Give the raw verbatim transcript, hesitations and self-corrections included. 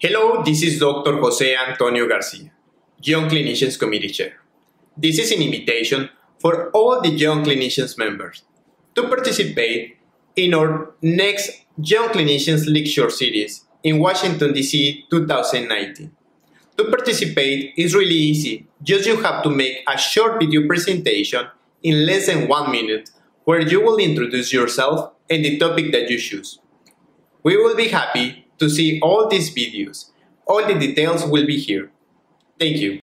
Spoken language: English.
Hello, this is Doctor José Antonio García, Young Clinicians Committee Chair. This is an invitation for all the Young Clinicians members to participate in our next Young Clinicians Lecture Series in Washington, D C two thousand nineteen. To participate is really easy, just you have to make a short video presentation in less than one minute where you will introduce yourself and the topic that you choose. We will be happy to see all these videos. All the details will be here. Thank you.